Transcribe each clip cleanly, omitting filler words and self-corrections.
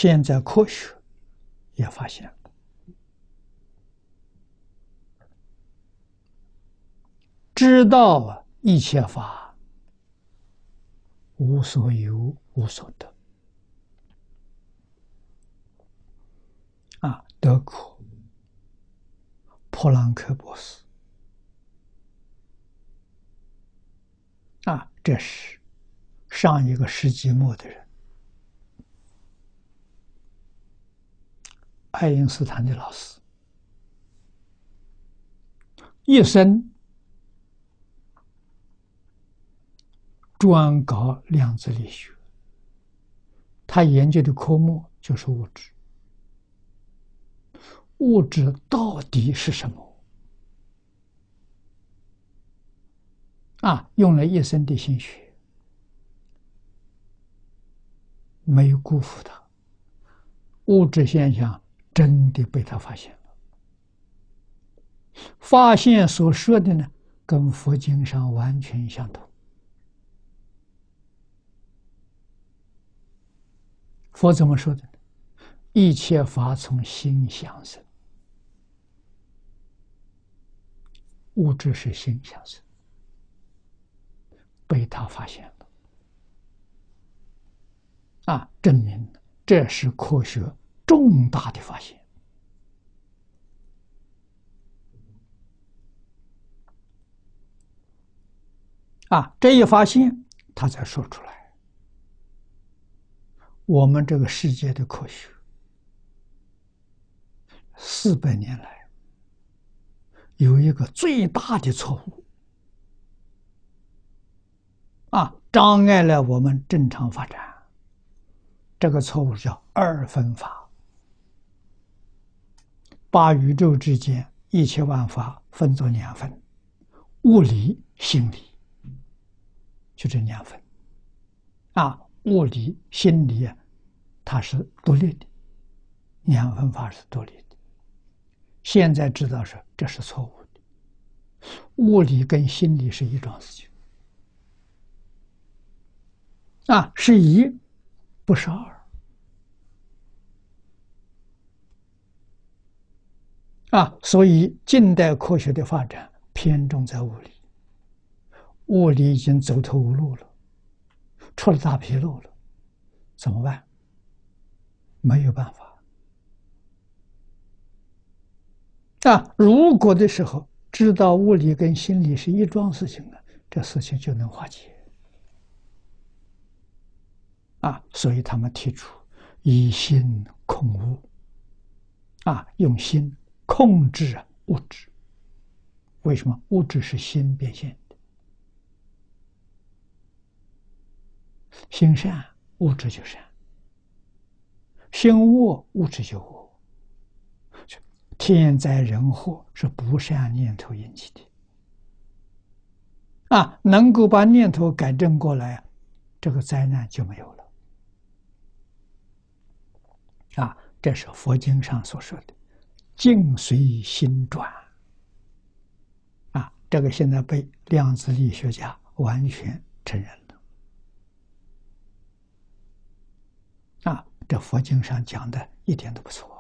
现在科学也发现了，知道一切法无所有，无所得。德国普朗克博士这是上一个世纪末的人，爱因斯坦的老师，一生专搞量子力学，他研究的科目就是物质。物质到底是什么？用了一生的心血，没有辜负他。物质现象真的被他发现了，发现所说的呢，跟佛经上完全相同。佛怎么说的呢？一切法从心想生，物质是心想生，被他发现了，证明这是科学重大的发现。这一发现他才说出来，我们这个世界的科学400年来有一个最大的错误，障碍了我们正常发展。这个错误叫二分法，把宇宙之间一切万法分作2分，物理、心理，就这2分。物理、心理它是独立的，2分法是独立的。现在知道是这是错误的，物理跟心理是一桩事情，是1，不是2。所以近代科学的发展偏重在物理，物理已经走投无路了，出了大纰漏了，怎么办？没有办法。如果的时候知道物理跟心理是一桩事情了，这事情就能化解。所以他们提出以心控物，用心控制物质。为什么？物质是心变现的，心善物质就善，心恶物质就恶。天灾人祸是不善念头引起的，能够把念头改正过来，这个灾难就没有了。这是佛经上所说的境随心转。这个现在被量子力学家完全承认了。这佛经上讲的一点都不错。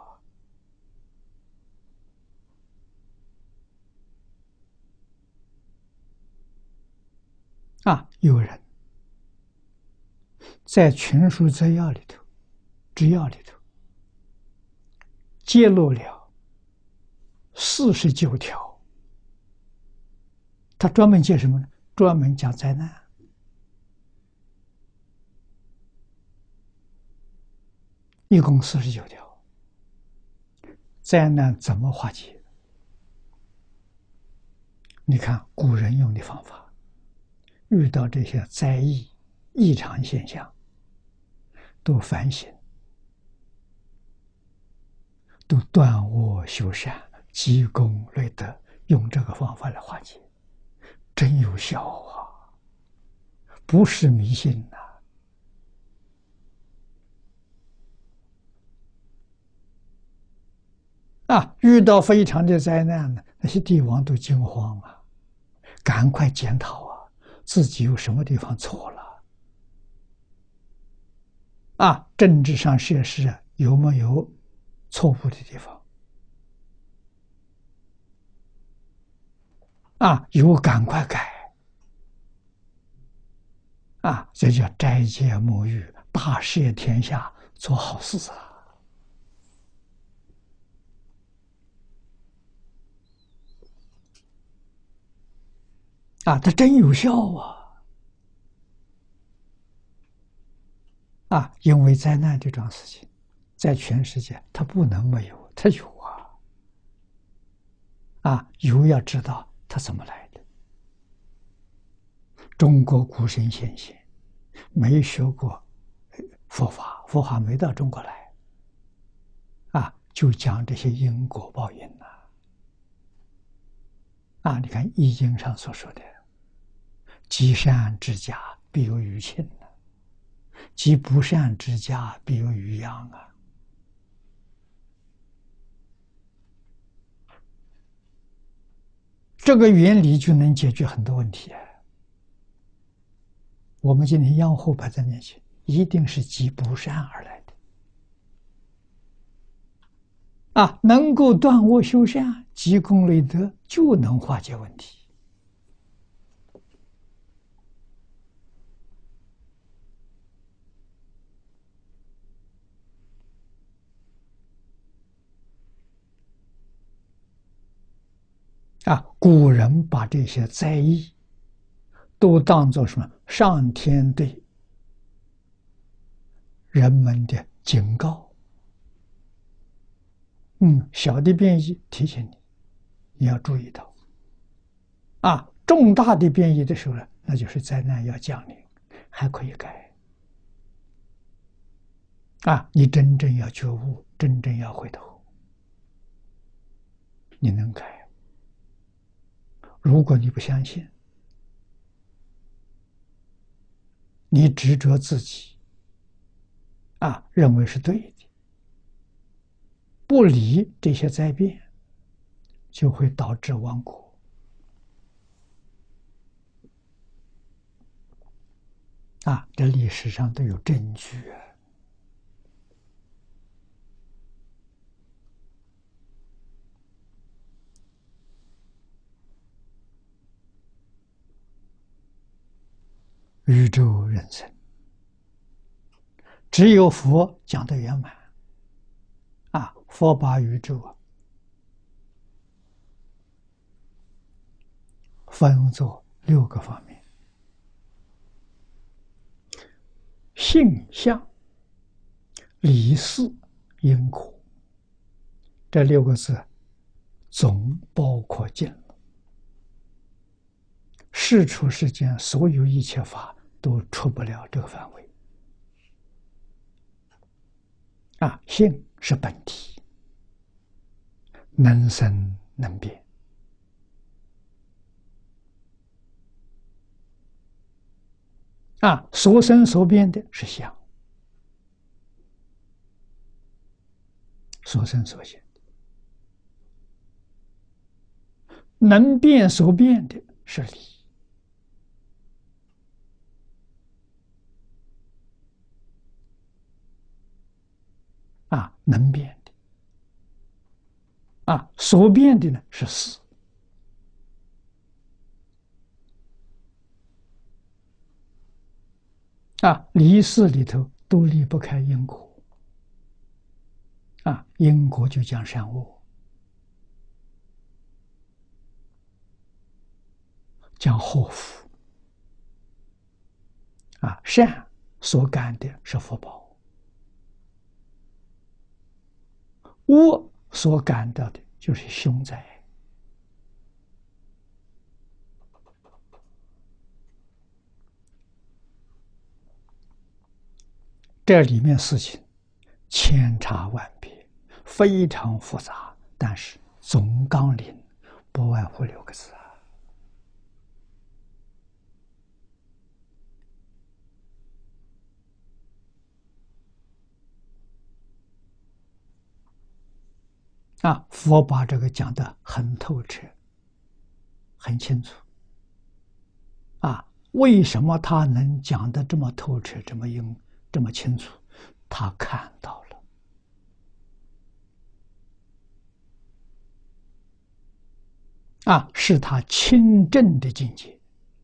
有人在群书摘要里头揭露了49条，他专门讲什么呢？专门讲灾难。一共49条，灾难怎么化解？你看古人用的方法，遇到这些灾异、异常现象，都反省，都断恶修善，积功累德，用这个方法来化解，真有效不是迷信遇到非常的灾难呢，那些帝王都惊慌赶快检讨自己有什么地方错了政治上设施有没有错误的地方？有赶快改这叫斋戒沐浴，大事天下，做好事它真有效因为灾难这桩事情，在全世界它不能没有，它有有要知道它怎么来的。中国古圣先贤没学过佛法，佛法没到中国来就讲这些因果报应你看《易经》上所说的“积善之家，必有余庆”积不善之家，必有余殃这个原理就能解决很多问题我们今天养护摆在面前，一定是积不善而来的能够断恶修善，积功累德，就能化解问题古人把这些灾异都当作什么？上天对人们的警告。小的变异提醒你，你要注意到。重大的变异的时候呢，那就是灾难要降临，还可以改。你真正要觉悟，真正要回头，你能改。如果你不相信，你执着自己认为是对的，不理这些灾变，就会导致亡国这历史上都有证据宇宙人生，只有佛讲得圆满佛把宇宙分作6个方面：性相、理事、因果。这6个字总包括尽了，世出世间所有一切法都出不了这个范围性是本体，能生能变所生所变的是相，所生所现能变所变的是理能变的所变的呢是事理事里头都离不开因果因果就讲善恶，讲祸福善所感的是福报，恶所感到的就是凶灾这里面事情千差万别，非常复杂，但是总纲领不外乎6个字佛把这个讲得很透彻，很清楚为什么他能讲得这么透彻，这么清楚？他看到了是他亲证的境界。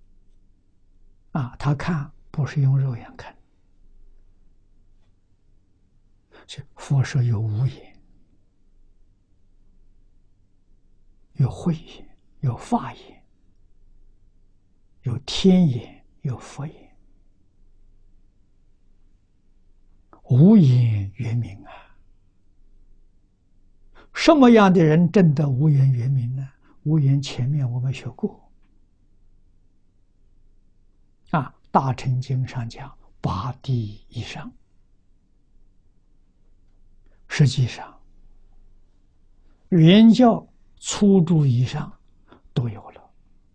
他看不是用肉眼看。佛说有无眼，有慧眼，有法眼，有天眼，有佛眼。无眼圆明什么样的人证得无眼圆明呢？无眼前面我们学过大乘经上讲八地以上，实际上原教初住以上都有了，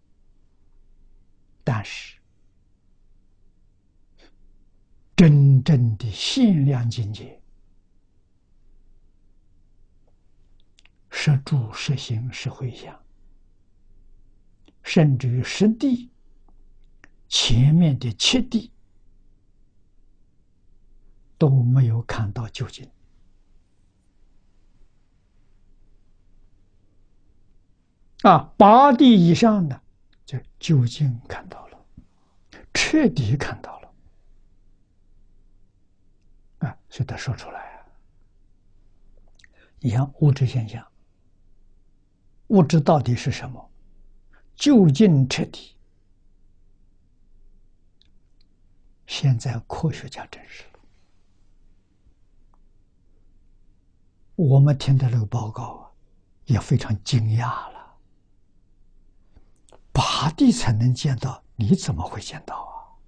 但是真正的限量境界，实住、实行、实回向，甚至于实地前面的7地都没有看到究竟。8地以上的就究竟看到了，彻底看到了所以他说出来你看物质现象，物质到底是什么？究竟彻底，现在科学家证实了。我们听的这个报告也非常惊讶了。8地才能见到，你怎么会见到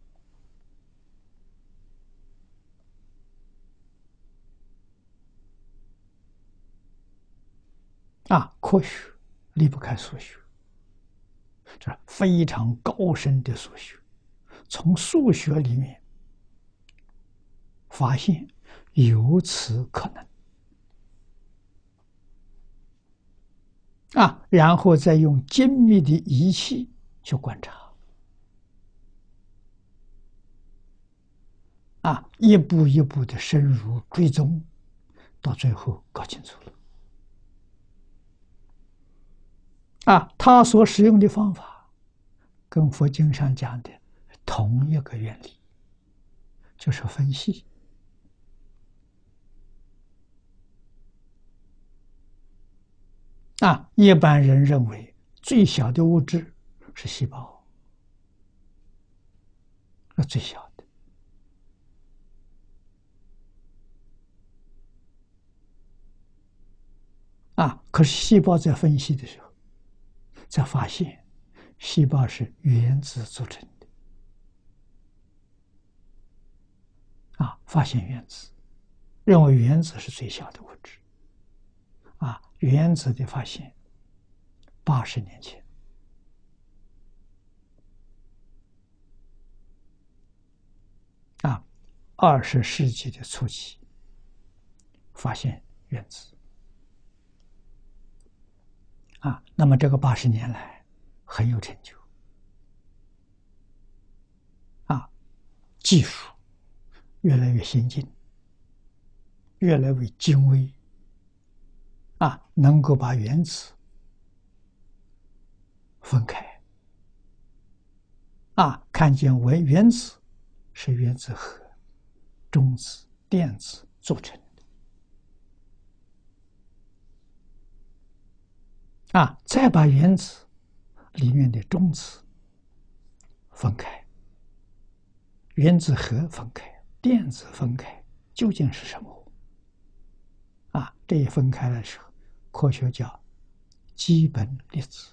科学离不开数学，这非常高深的数学。从数学里面发现有此可能然后再用精密的仪器去观察一步一步的深入追踪，到最后搞清楚了他所使用的方法跟佛经上讲的同一个原理，就是分析一般人认为最小的物质是细胞，最小的可是细胞在分析的时候才发现细胞是原子组成的发现原子，认为原子是最小的物质原子的发现80年前20世纪的初期发现原子那么这个80年来很有成就技术越来越先进，越来越精微能够把原子分开看见为原子是原子核、中子、电子组成的再把原子里面的中子分开，原子核分开，电子分开，究竟是什么这一分开的时候，科学叫基本粒子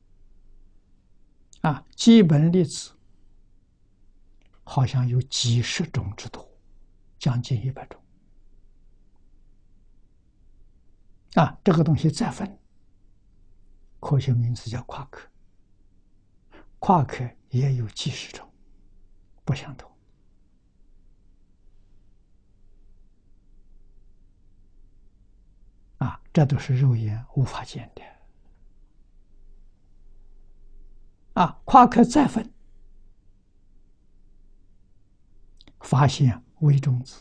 基本粒子好像有几十种之多，将近100种这个东西再分，科学名词叫夸克，夸克也有几十种，不相同这都是肉眼无法见的夸克再分，发现微中子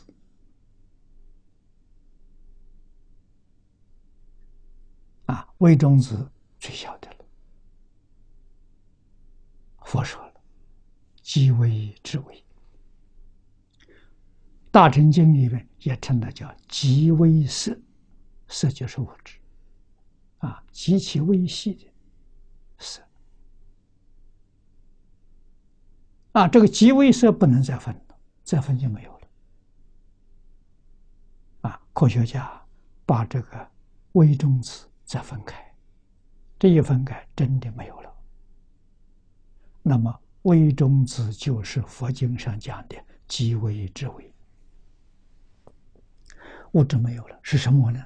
微中子最小的了佛说了，即为智为。大乘经里面也称它叫极微色，色就是物质，极其微细的色。这个极微色不能再分了，再分就没有了。科学家把这个微中子再分开，这一分开真的没有了。那么微中子就是佛经上讲的极微之微。物质没有了，是什么呢？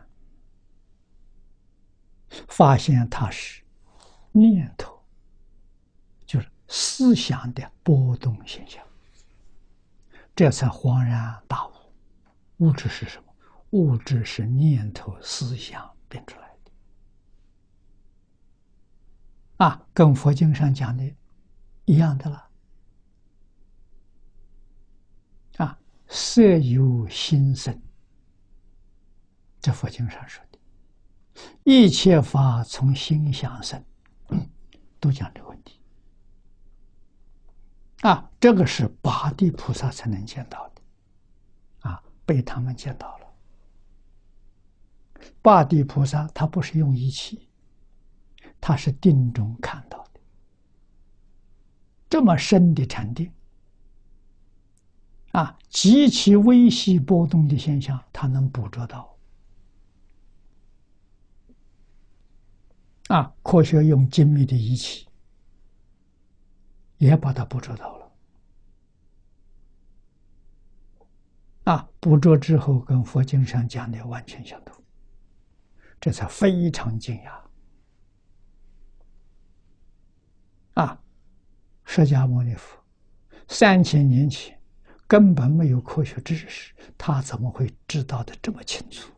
发现它是念头，就是思想的波动现象，这才恍然大悟。物质是什么？物质是念头思想变出来的，跟佛经上讲的一样的了。色由心生，这佛经上说的，一切法从心想生，都讲这个问题。这个是八地菩萨才能见到的，被他们见到了。八地菩萨他不是用仪器，他是定中看到的，这么深的禅定，极其微细波动的现象，他能捕捉到。科学用精密的仪器也把它捕捉到了。捕捉之后跟佛经上讲的完全相同，这才非常惊讶。释迦牟尼佛3000年前根本没有科学知识，他怎么会知道的这么清楚？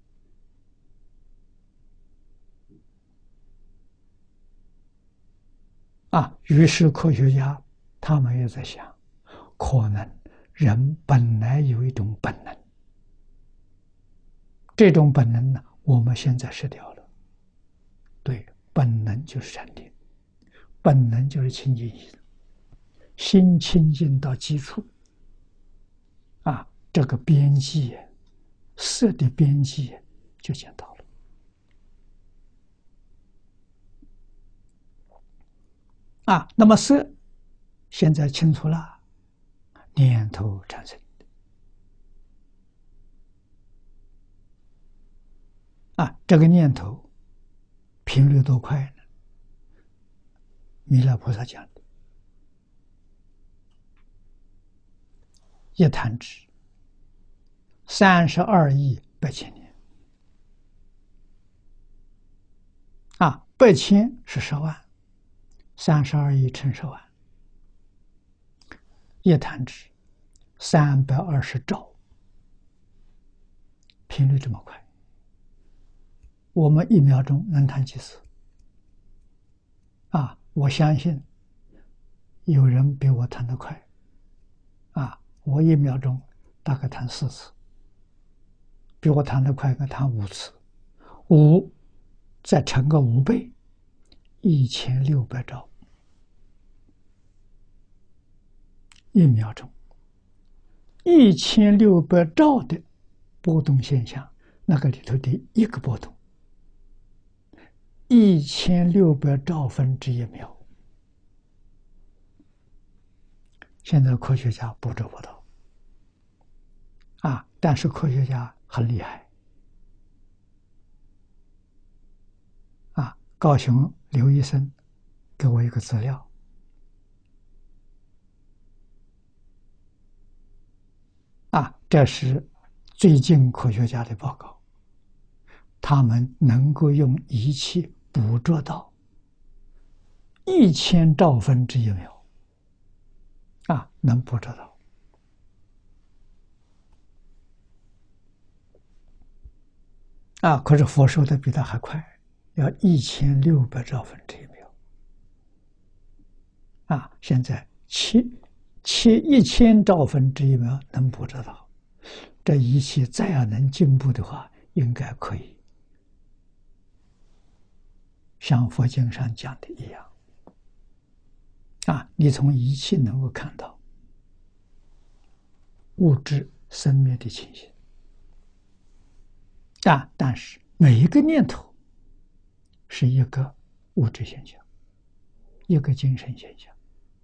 于是科学家他们也在想，可能人本来有一种本能，这种本能呢，我们现在失掉了。对，本能就是禅定，本能就是清净心，心清净到基础，这个边际，色的边际就见到了。那么色现在清楚了，念头产生的。这个念头频率多快呢？弥勒菩萨讲的，一弹指32亿8千年。8千是10万，32亿乘10万，一弹指320兆，频率这么快，我们1秒钟能弹几次？我相信有人比我弹得快，我1秒钟大概弹4次，比我弹得快，弹5次，5再乘个5倍，1600兆，1秒钟1600兆的波动现象，那个里头的一个波动1600兆分之1秒，现在科学家捕捉不到，但是科学家很厉害，高雄刘医生给我一个资料，这是最近科学家的报告，他们能够用仪器捕捉到1000兆分之1秒，能捕捉到，可是佛说的比他还快，要1600兆分之1秒，现在1000兆分之1秒能捕捉到，这仪器再要能进步的话，应该可以像佛经上讲的一样， 你从仪器能够看到物质生灭的情形。但是每一个念头是一个物质现象，一个精神现象，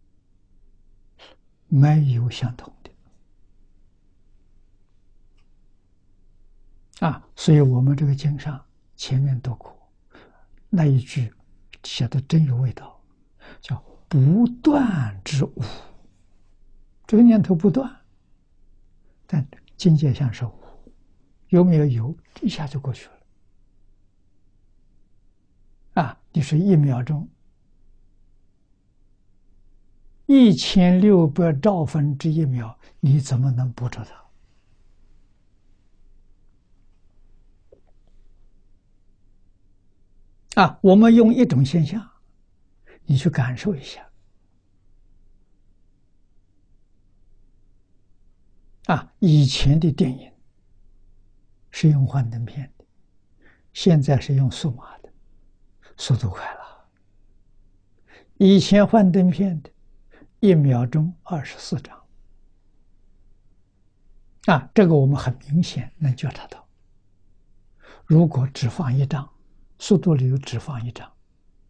没有相同的。所以我们这个经上前面读过那一句写的真有味道，叫不断之无。这个念头不断，但境界像是无，有没有？有，一下就过去了。你说1秒钟1600兆分之1秒，你怎么能捕捉它？我们用一种现象，你去感受一下。以前的电影是用幻灯片的，现在是用数码的，速度快了。以前幻灯片的1秒钟24张，这个我们很明显能觉察到。如果只放1张，速度里只放1张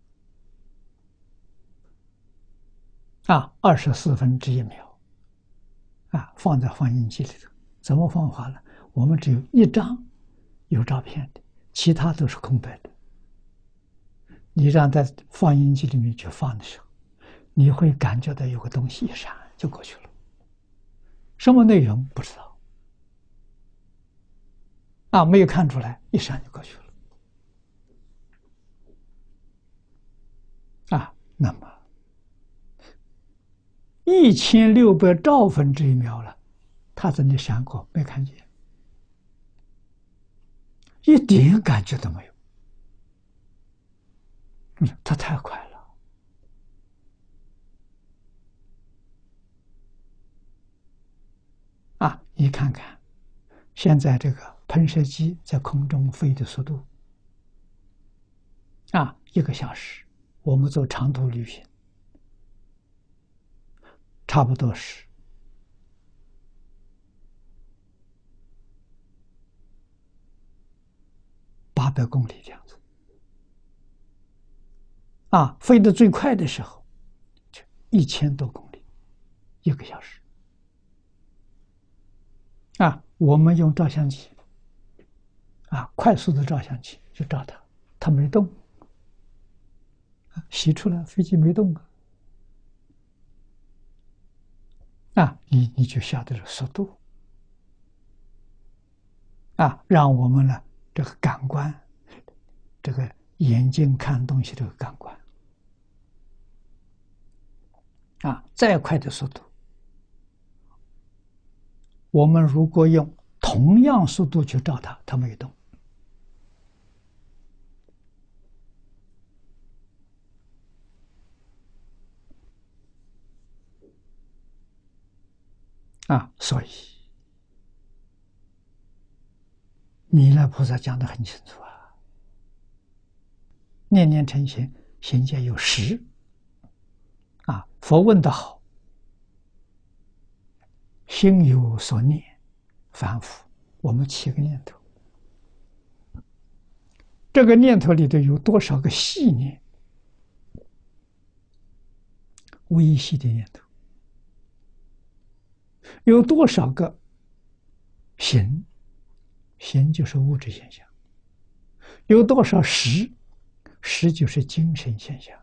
，24分之1秒放在放映机里头，怎么放法呢？我们只有1张有照片的，其他都是空白的。你让在放映机里面去放的时候，你会感觉到有个东西一闪就过去了，什么内容不知道，没有看出来，一闪就过去了。那么1600兆分之1秒了，它在那闪过，没看见，一点感觉都没有。它太快了。你看看，现在这个喷射机在空中飞的速度，1个小时，我们做长途旅行，差不多是800公里这样子。飞得最快的时候就1000多公里，1个小时。我们用照相机，快速的照相机去照它，它没动，洗出来飞机没动你就晓得这速度让我们呢这个感官，这个眼睛看东西这个感官再快的速度，我们如果用同样速度去照它，它没动。所以弥勒菩萨讲得很清楚念念成形，形界有10。佛问得好，心有所念，反复，我们起个念头，这个念头里头有多少个细念，微细的念头，有多少个行，行就是物质现象，有多少识，识就是精神现象。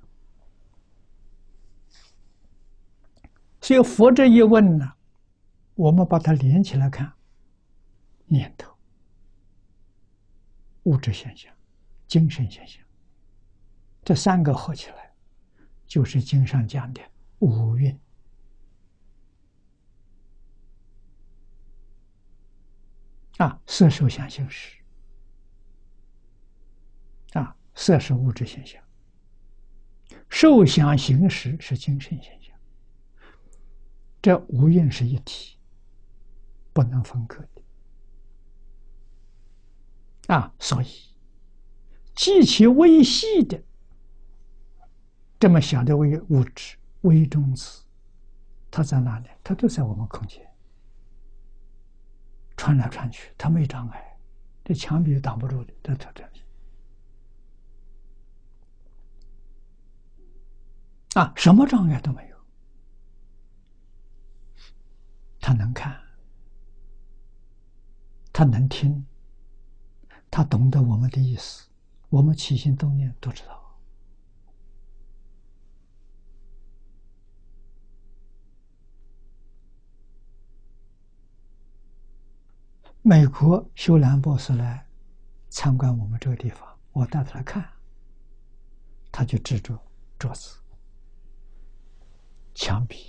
所以佛这一问呢，我们把它连起来看，念头、物质现象、精神现象，这3个合起来就是经上讲的五蕴。色受想行识，色是物质现象，受想行识是精神现象，这五蕴是一体，不能分割的。所以极其微细的这么小的物质， 微中子，它在哪里？它都在我们空间穿来穿去，它没障碍，这墙壁挡不住的，它这样啊，什么障碍都没有。他能看，他能听，他懂得我们的意思，我们起心动念都知道。美国修兰博士来参观我们这个地方，我带他来看，他就指着桌子、墙壁、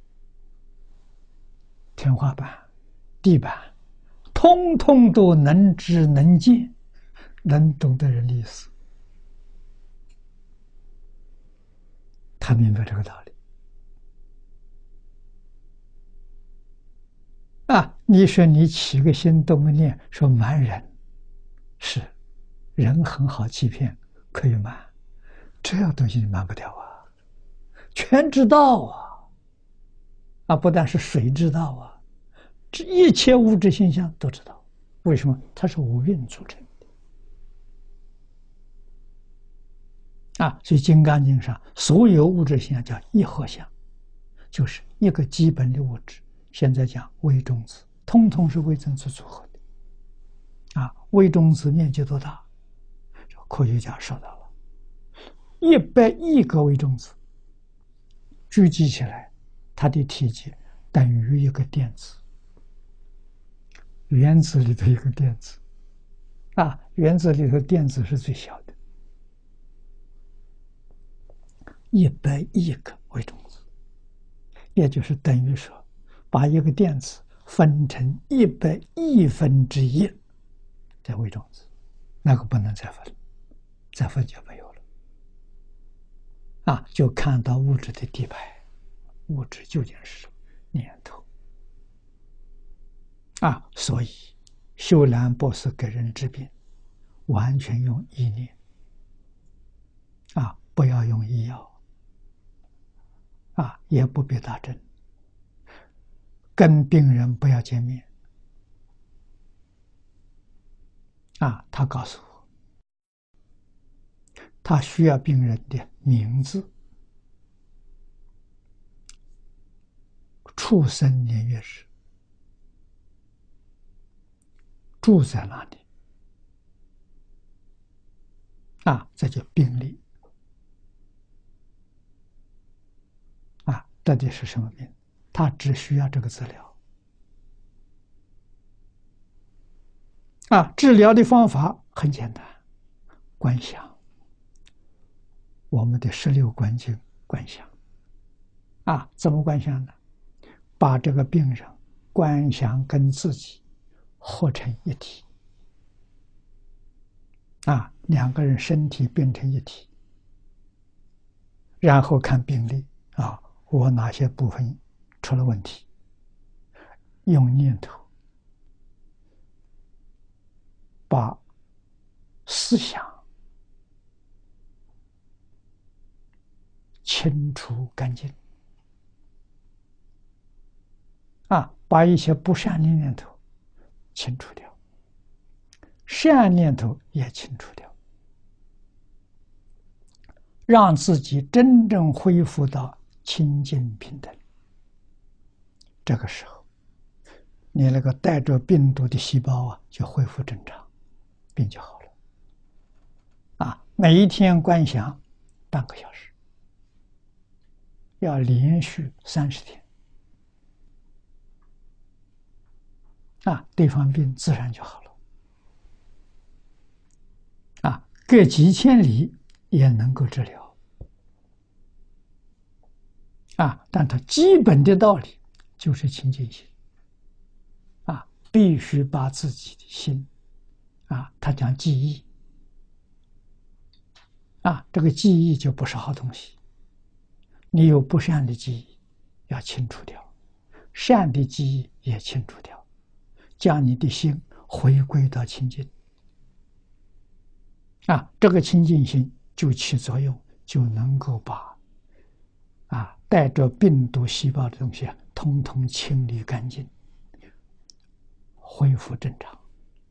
天花板、地板，通通都能知能见，能懂得人的意思。他明白这个道理啊！你说你起个心动个念，说瞒人，是人很好欺骗，可以瞒，这样东西你瞒不掉啊，全知道啊！啊，不但是谁知道啊，这一切物质现象都知道。为什么？它是五蕴组成的啊！所以《金刚经》上所有物质现象叫一合相，就是一个基本的物质。现在讲微中子，通通是微中子组合的啊！微中子面积多大？科学家说到了100亿个微中子聚集起来，它的体积等于一个电子，原子里的一个电子啊！原子里头电子是最小的，100亿个微中子，也就是等于说，把一个电子分成100亿分之一的微中子，那个不能再分，再分就没有了啊！就看到物质的底牌，物质究竟是念头啊！所以修兰博士给人治病，完全用意念啊，不要用医药啊，也不必打针，跟病人不要见面啊。他告诉我，他需要病人的名字、出生年月日、住在哪里啊，这叫病历啊。到底是什么病？他只需要这个资料啊。治疗的方法很简单，观想，我们的16观经观想啊。怎么观想呢？把这个病人观想跟自己合成一体啊，两个人身体变成一体，然后看病历啊，我哪些部分出了问题，用念头把思想清除干净啊，把一些不善的念头清除掉，善念头也清除掉，让自己真正恢复到清净平等。这个时候，你那个带着病毒的细胞啊，就恢复正常，病就好了。啊，每一天观想半个小时，要连续30天。啊，对方病自然就好了。啊，隔几千里也能够治疗。啊，但它基本的道理就是清净心。啊，必须把自己的心，啊，他讲记忆。啊，这个记忆就不是好东西。你有不善的记忆，要清除掉；善的记忆也清除掉。将你的心回归到清净啊，这个清净心就起作用，就能够把带着病毒细胞的东西通通清理干净，恢复正常。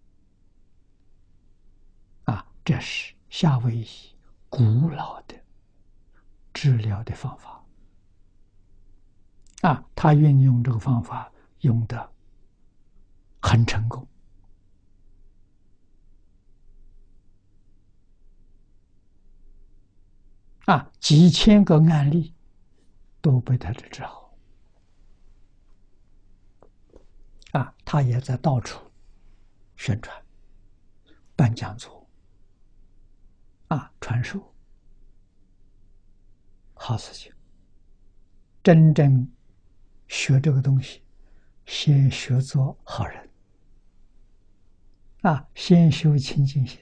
这是夏威夷古老的治疗的方法。他运用这个方法用得很成功。几千个案例都被他治好。他也在到处宣传、办讲座、传授，好事情。真正学这个东西，先学做好人，先修清净心。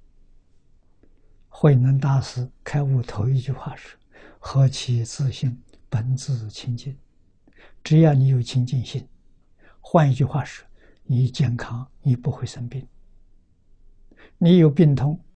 慧能大师开悟头一句话是：何其自性，本自清净。只要你有清净心，换一句话是，你健康，你不会生病。你有病痛，